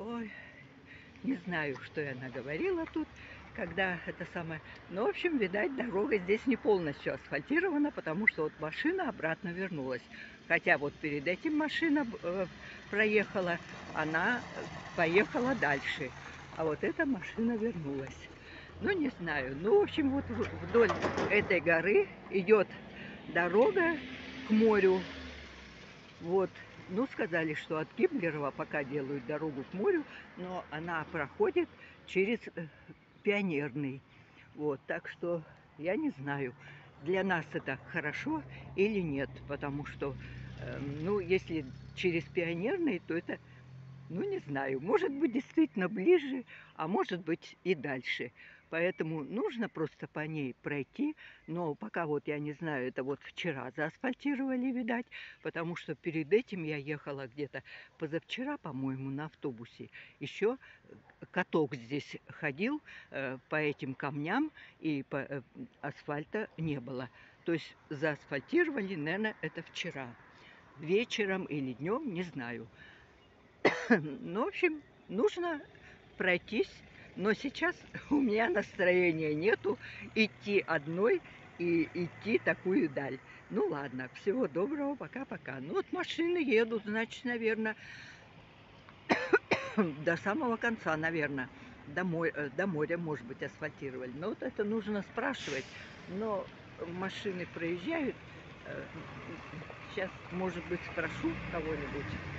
Ой, не знаю, что я наговорила тут, когда это самое. Но, в общем, видать, дорога здесь не полностью асфальтирована, потому что вот машина обратно вернулась. Хотя вот перед этим машина проехала, она поехала дальше. А вот эта машина вернулась. Ну, не знаю. Ну, в общем, вот вдоль этой горы идет дорога к морю. Вот. Ну, сказали, что от Гиммлерова пока делают дорогу к морю, но она проходит через Пионерный. Вот, так что я не знаю, для нас это хорошо или нет, потому что, ну, если через Пионерный, то это, ну, не знаю, может быть, действительно ближе, а может быть и дальше. Поэтому нужно просто по ней пройти. Но пока вот я не знаю, это вот вчера заасфальтировали, видать, потому что перед этим я ехала где-то позавчера, по-моему, на автобусе. Еще каток здесь ходил по этим камням, и асфальта не было. То есть заасфальтировали, наверное, это вчера. Вечером или днем, не знаю. Ну, в общем, нужно пройтись, но сейчас у меня настроения нету идти одной и идти такую даль. Ну ладно, всего доброго, пока-пока. Ну вот машины едут, значит, наверное, до самого конца, наверное, до моря, может быть, асфальтировали. Но вот это нужно спрашивать. Но машины проезжают. Сейчас, может быть, спрошу кого-нибудь.